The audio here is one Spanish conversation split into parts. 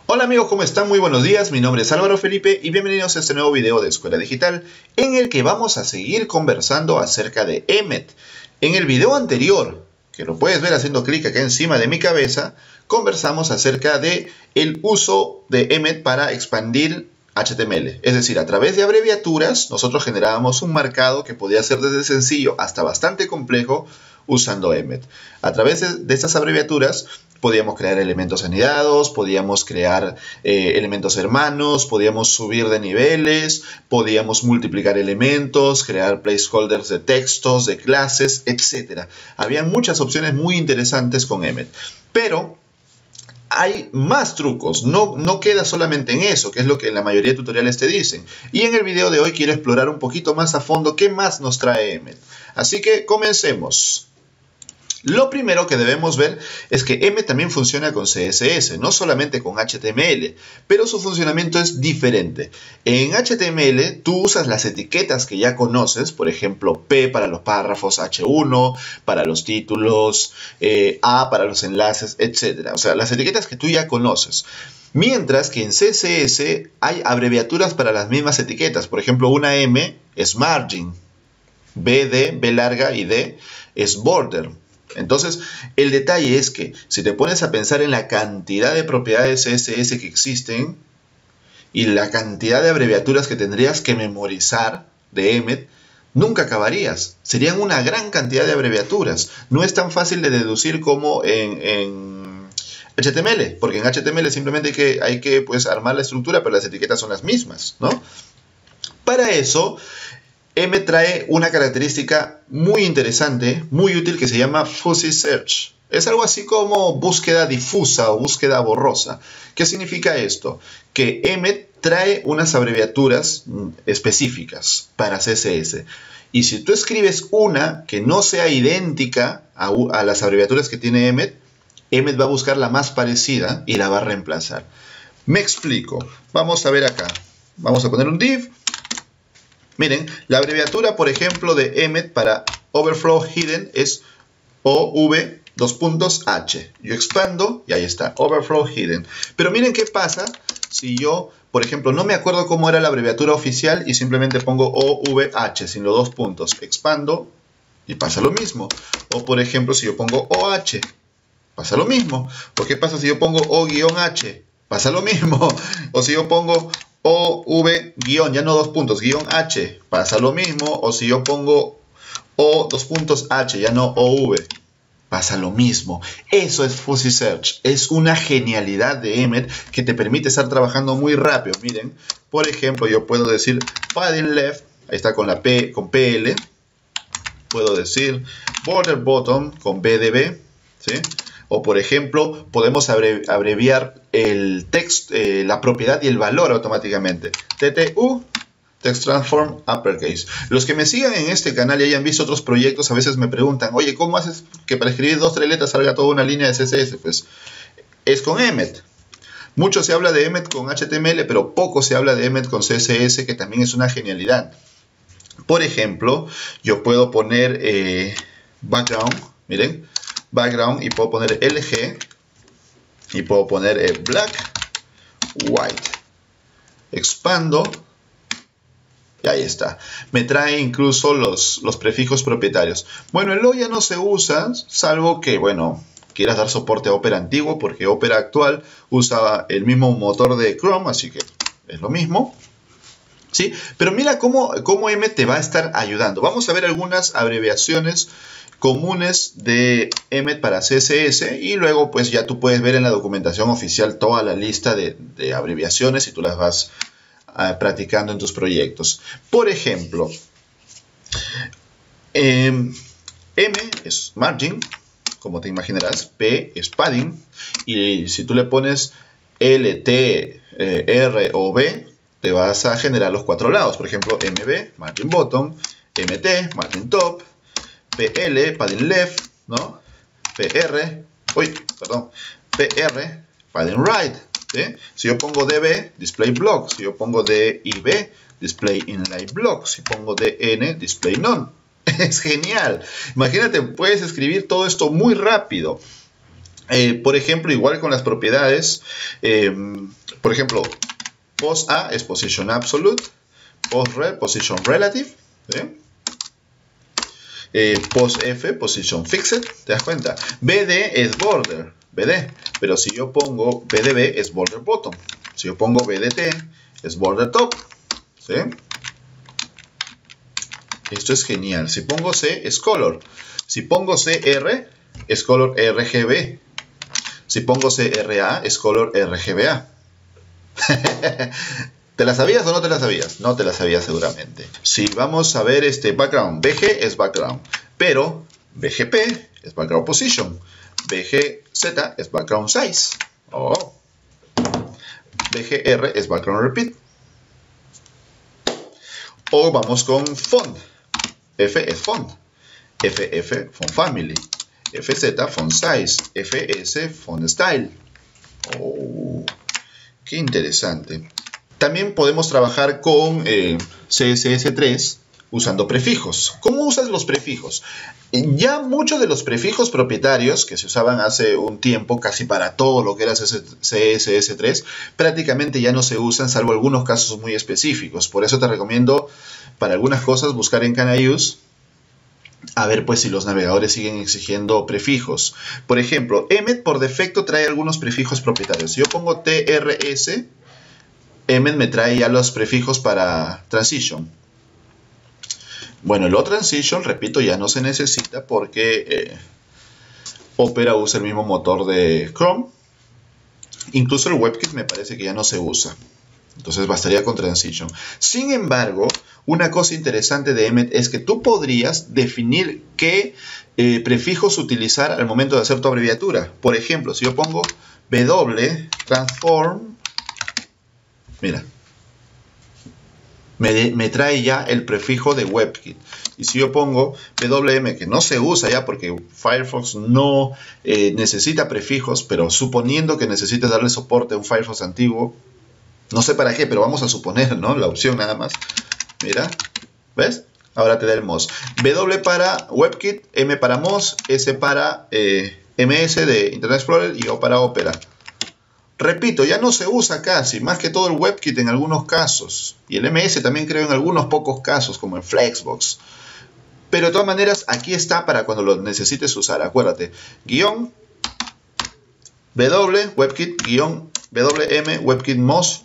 Hola amigos, ¿cómo están? Muy buenos días, mi nombre es Álvaro Felipe y bienvenidos a este nuevo video de Escuela Digital en el que vamos a seguir conversando acerca de Emmet. En el video anterior, que lo puedes ver haciendo clic acá encima de mi cabeza, conversamos acerca de el uso de Emmet para expandir HTML. Es decir, a través de abreviaturas nosotros generábamos un marcado que podía ser desde sencillo hasta bastante complejo usando Emmet. A través de estas abreviaturas podíamos crear elementos anidados, podíamos crear elementos hermanos, podíamos subir de niveles, podíamos multiplicar elementos, crear placeholders de textos, de clases, etc. Había muchas opciones muy interesantes con Emmet. Pero hay más trucos, no queda solamente en eso, que es lo que en la mayoría de tutoriales te dicen. Y en el video de hoy quiero explorar un poquito más a fondo qué más nos trae Emmet. Así que comencemos. Lo primero que debemos ver es que Emmet también funciona con CSS, no solamente con HTML, pero su funcionamiento es diferente. En HTML tú usas las etiquetas que ya conoces, por ejemplo P para los párrafos, H1 para los títulos, A para los enlaces, etc. O sea, las etiquetas que tú ya conoces. Mientras que en CSS hay abreviaturas para las mismas etiquetas. Por ejemplo, una M es margin, B larga y D es border. Entonces, el detalle es que si te pones a pensar en la cantidad de propiedades CSS que existen y la cantidad de abreviaturas que tendrías que memorizar de Emmet, nunca acabarías. Serían una gran cantidad de abreviaturas. No es tan fácil de deducir como en HTML, porque en HTML simplemente hay que pues, armar la estructura, pero las etiquetas son las mismas, ¿no? Para eso, Emmet trae una característica muy interesante, muy útil, que se llama Fuzzy Search. Es algo así como búsqueda difusa o búsqueda borrosa. ¿Qué significa esto? Que Emmet trae unas abreviaturas específicas para CSS. Y si tú escribes una que no sea idéntica a las abreviaturas que tiene Emmet, Emmet va a buscar la más parecida y la va a reemplazar. Me explico. Vamos a ver acá. Vamos a poner un div. Miren, la abreviatura, por ejemplo, de Emmet para Overflow Hidden es OV:2.H. Yo expando y ahí está, Overflow Hidden. Pero miren qué pasa si yo, por ejemplo, no me acuerdo cómo era la abreviatura oficial y simplemente pongo OVH sin los dos puntos. Expando y pasa lo mismo. O, por ejemplo, si yo pongo OH, pasa lo mismo. ¿O qué pasa si yo pongo O-H? Pasa lo mismo. O si yo pongo OV-, ya no dos puntos, -H, pasa lo mismo. O si yo pongo O:2.H, ya no OV, pasa lo mismo. Eso es Fuzzy Search. Es una genialidad de Emmet que te permite estar trabajando muy rápido. Miren, por ejemplo, yo puedo decir padding left, ahí está con la P, con PL. Puedo decir border bottom con BDB, ¿sí? O por ejemplo, podemos abreviar el texto, la propiedad y el valor automáticamente. TTU, Text Transform Uppercase. Los que me sigan en este canal y hayan visto otros proyectos, a veces me preguntan, oye, ¿cómo haces que para escribir 2 o 3 letras salga toda una línea de CSS? Pues es con Emmet. Mucho se habla de Emmet con HTML, pero poco se habla de Emmet con CSS, que también es una genialidad. Por ejemplo, yo puedo poner background, miren, background, y puedo poner LG y puedo poner black, white. Expando y ahí está. Me trae incluso los prefijos propietarios. Bueno, el O ya no se usa, salvo que, bueno, quieras dar soporte a Opera antiguo, porque Opera actual usa el mismo motor de Chrome, así que es lo mismo. ¿Sí? Pero mira cómo Emmet te va a estar ayudando. Vamos a ver algunas abreviaciones comunes de Emmet para CSS y luego pues ya tú puedes ver en la documentación oficial toda la lista de abreviaciones y tú las vas practicando en tus proyectos. Por ejemplo, M es margin, como te imaginarás, P es padding, y si tú le pones L, T, R o B, te vas a generar los 4 lados. Por ejemplo, MB, margin bottom, MT, margin top, PL, padding left, ¿no? PR, padding right, ¿sí? Si yo pongo DB, display block. Si yo pongo DIB, display inline block. Si pongo DN, display none. Es genial. Imagínate, puedes escribir todo esto muy rápido. Por ejemplo, igual con las propiedades, por ejemplo, pos A es position absolute, pos rel, position relative, ¿sí? Pos F, position fixed, ¿te das cuenta? BD es border, BD, pero si yo pongo BDB es border bottom, si yo pongo BDT es border top, ¿sí? Esto es genial. Si pongo C es color, si pongo CR es color RGB, si pongo CRA es color RGBA. ¿Te la sabías o no te la sabías? No te la sabías seguramente. Si vamos a ver este background, BG es background, pero BGP es background position, BGZ es background size, BGR es background repeat. O vamos con font. F es font, FF font family, FZ font size, FS font style. Qué interesante. También podemos trabajar con CSS3 usando prefijos. ¿Cómo usas los prefijos? Ya muchos de los prefijos propietarios que se usaban hace un tiempo, casi para todo lo que era CSS3, prácticamente ya no se usan, salvo algunos casos muy específicos. Por eso te recomiendo, para algunas cosas, buscar en CanIUse, a ver pues si los navegadores siguen exigiendo prefijos. Por ejemplo, Emmet por defecto trae algunos prefijos propietarios. Si yo pongo TRS, Emmet me trae ya los prefijos para transition. Bueno, el transition, repito, ya no se necesita porque Opera usa el mismo motor de Chrome. Incluso el WebKit me parece que ya no se usa. Entonces bastaría con transition. Sin embargo, una cosa interesante de Emmet es que tú podrías definir qué prefijos utilizar al momento de hacer tu abreviatura. Por ejemplo, si yo pongo W transform, mira, me trae ya el prefijo de WebKit. Y si yo pongo WM, que no se usa ya porque Firefox no necesita prefijos, pero suponiendo que necesites darle soporte a un Firefox antiguo, no sé para qué, pero vamos a suponer, ¿no? La opción nada más. Mira, ¿ves? Ahora te da el MOZ. W para WebKit, M para MOZ, S para MS de Internet Explorer y O para Opera. Repito, ya no se usa casi, más que todo el WebKit en algunos casos. Y el MS también creo en algunos pocos casos, como en Flexbox. Pero de todas maneras, aquí está para cuando lo necesites usar. Acuérdate, guión W, WebKit, guión WM, WebKit MOZ,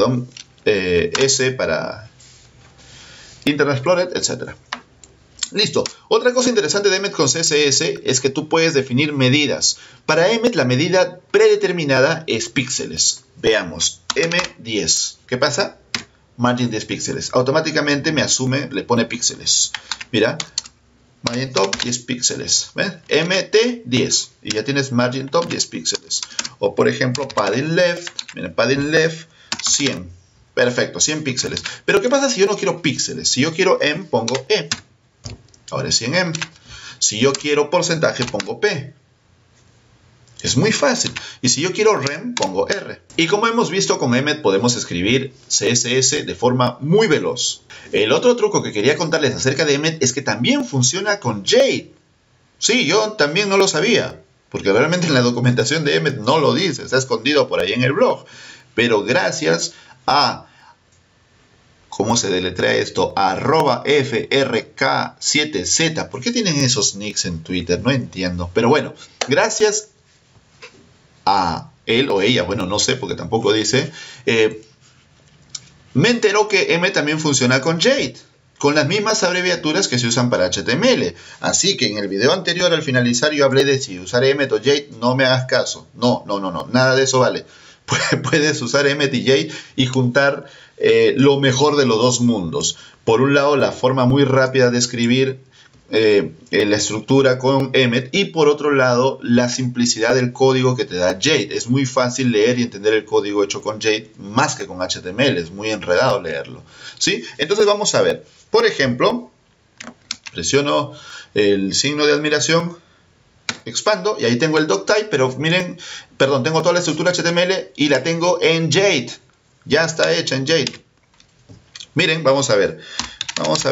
S para Internet Explorer, etc. Listo. Otra cosa interesante de Emmet con CSS es que tú puedes definir medidas. Para Emmet la medida predeterminada es píxeles. Veamos, M10. ¿Qué pasa? Margin 10 píxeles. Automáticamente me asume, le pone píxeles. Mira, margin top 10 píxeles. ¿Ves? MT 10. Y ya tienes margin top 10 píxeles. O por ejemplo, padding left. Mira, padding left 100. Perfecto, 100 píxeles. Pero ¿qué pasa si yo no quiero píxeles? Si yo quiero M, pongo E. Ahora es 100 M. Si yo quiero porcentaje, pongo P. Es muy fácil. Y si yo quiero rem, pongo R. Y como hemos visto con Emmet, podemos escribir CSS de forma muy veloz. El otro truco que quería contarles acerca de Emmet es que también funciona con Jade. Sí, yo también no lo sabía, porque realmente en la documentación de Emmet no lo dice, está escondido por ahí en el blog. Pero gracias a... ¿cómo se deletrea esto? @FRK7Z. ¿Por qué tienen esos nicks en Twitter? No entiendo. Pero bueno, gracias a él o ella, bueno, no sé porque tampoco dice, me enteró que Emmet también funciona con Jade, con las mismas abreviaturas que se usan para HTML. Así que en el video anterior, al finalizar, yo hablé de si usar Emmet o Jade. No me hagas caso. No, nada de eso vale. Puedes usar Emmet y Jade y juntar lo mejor de los dos mundos. Por un lado, la forma muy rápida de escribir la estructura con Emmet, y por otro lado, la simplicidad del código que te da Jade. Es muy fácil leer y entender el código hecho con Jade más que con HTML. Es muy enredado leerlo, ¿sí? Entonces vamos a ver. Por ejemplo, presiono el signo de admiración, expando y ahí tengo el doctype, pero miren, perdón, tengo toda la estructura HTML y la tengo en Jade. Ya está hecha en Jade. Miren, vamos a ver vamos a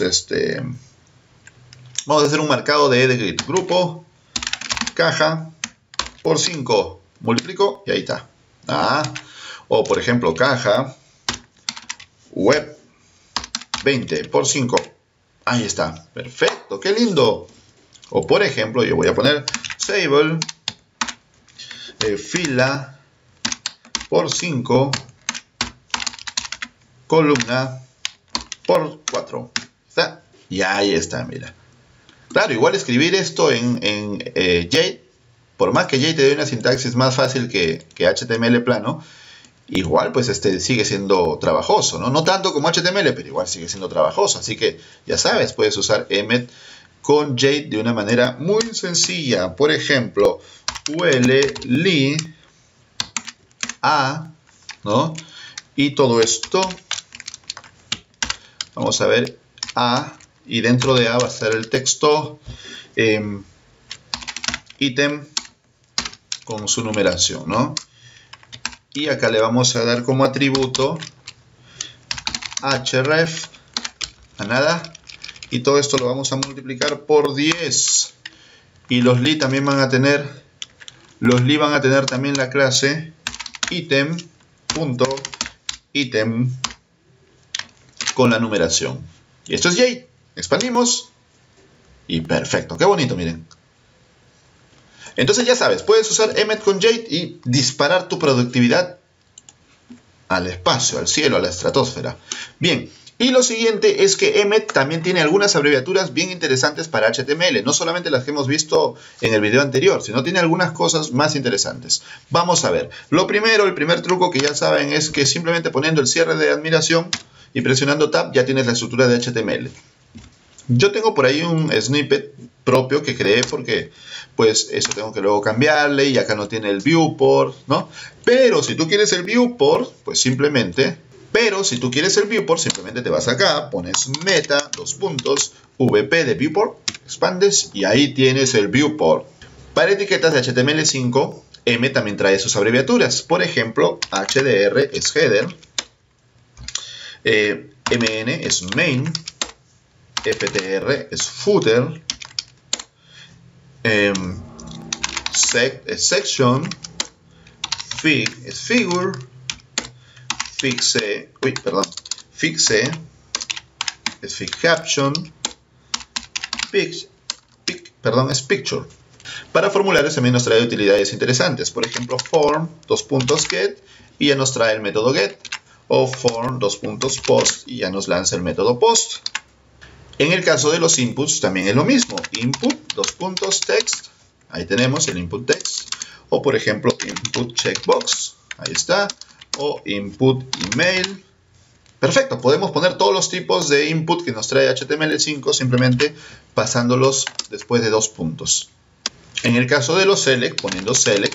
hacer un marcado de grid. Grupo, caja, por 5. Multiplico y ahí está. O por ejemplo, caja web 20 por 5. Ahí está. Perfecto. ¡Qué lindo! O por ejemplo, yo voy a poner table fila por 5 columna por 4. ¿Está? Y ahí está, mira. Claro, igual escribir esto en Jade, por más que Jade te dé una sintaxis más fácil que HTML plano, igual pues sigue siendo trabajoso, ¿no? No tanto como HTML, pero igual sigue siendo trabajoso. Así que ya sabes, puedes usar Emmet con Jade de una manera muy sencilla. Por ejemplo, ul a, ¿no? Y todo esto, vamos a ver, a, y dentro de a va a ser el texto ítem con su numeración, ¿no? Y acá le vamos a dar como atributo href a nada, y todo esto lo vamos a multiplicar por 10. Y los li también van a tener, también la clase item.item con la numeración. Y esto es Jade. Expandimos y perfecto. Qué bonito, miren. Entonces ya sabes, puedes usar Emmet con Jade y disparar tu productividad al espacio, al cielo, a la estratosfera. Bien, y lo siguiente es que Emmet también tiene algunas abreviaturas bien interesantes para HTML. No solamente las que hemos visto en el video anterior, sino tiene algunas cosas más interesantes. Vamos a ver. Lo primero, el primer truco que ya saben es que simplemente poniendo el cierre de admiración y presionando Tab ya tienes la estructura de HTML. Yo tengo por ahí un snippet propio que creé porque pues eso tengo que luego cambiarle y acá no tiene el viewport, ¿no? Pero si tú quieres el viewport, pues simplemente te vas acá, pones meta, vp de viewport, expandes y ahí tienes el viewport. Para etiquetas de HTML5, M también trae sus abreviaturas. Por ejemplo, HDR es header, MN es main, FTR es footer, sec es section, fig es figure, fixe es fig caption, es picture. Para formularios también nos trae utilidades interesantes. Por ejemplo, form, get, y ya nos trae el método get. O form, post, y ya nos lanza el método post. En el caso de los inputs también es lo mismo. Input, text. Ahí tenemos el input text. O por ejemplo, input checkbox. Ahí está. O input email. Perfecto. Podemos poner todos los tipos de input que nos trae HTML5 simplemente pasándolos después de 2 puntos. En el caso de los select, poniendo select,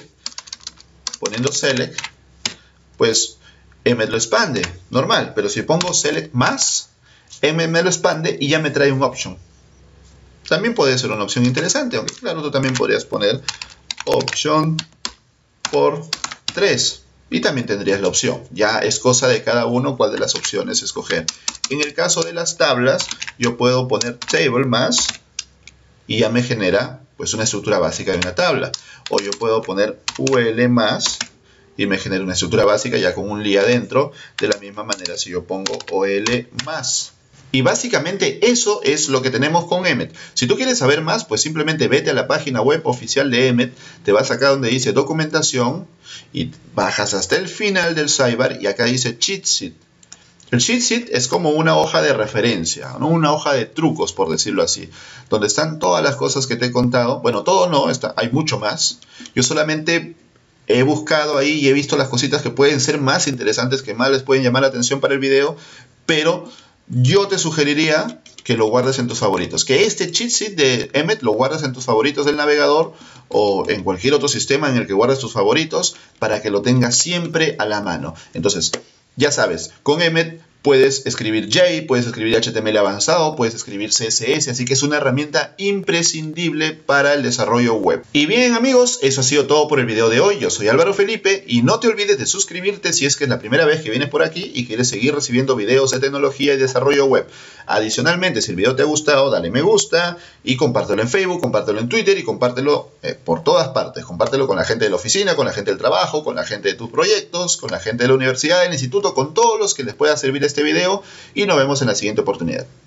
pues Emmet lo expande, normal. Pero si pongo select más, Emmet me lo expande y ya me trae un option. También puede ser una opción interesante, aunque claro, tú también podrías poner option por 3 y también tendrías la opción. Ya es cosa de cada uno cuál de las opciones escoger. En el caso de las tablas, yo puedo poner table más y ya me genera pues una estructura básica de una tabla. O yo puedo poner ul más y me genera una estructura básica ya con un li adentro. De la misma manera si yo pongo ol más. Y básicamente eso es lo que tenemos con Emmet. Si tú quieres saber más, pues simplemente vete a la página web oficial de Emmet, te vas acá donde dice documentación y bajas hasta el final del sidebar y acá dice cheat sheet. El cheat sheet es como una hoja de referencia, ¿no? Una hoja de trucos, por decirlo así, donde están todas las cosas que te he contado. Bueno, todo no, hay mucho más. Yo solamente he buscado ahí y he visto las cositas que pueden ser más interesantes, que más les pueden llamar la atención para el video, pero yo te sugeriría que lo guardes en tus favoritos. Que este cheat sheet de Emmet lo guardes en tus favoritos del navegador o en cualquier otro sistema en el que guardes tus favoritos para que lo tengas siempre a la mano. Entonces, ya sabes, con Emmet Puedes escribir J, puedes escribir HTML avanzado, puedes escribir CSS, así que es una herramienta imprescindible para el desarrollo web. Y bien amigos, eso ha sido todo por el video de hoy. Yo soy Álvaro Felipe y no te olvides de suscribirte si es que es la primera vez que vienes por aquí y quieres seguir recibiendo videos de tecnología y desarrollo web. Adicionalmente, si el video te ha gustado, dale me gusta y compártelo en Facebook, compártelo en Twitter y compártelo por todas partes. Compártelo con la gente de la oficina, con la gente del trabajo, con la gente de tus proyectos, con la gente de la universidad, del instituto, con todos los que les pueda servir este video y nos vemos en la siguiente oportunidad.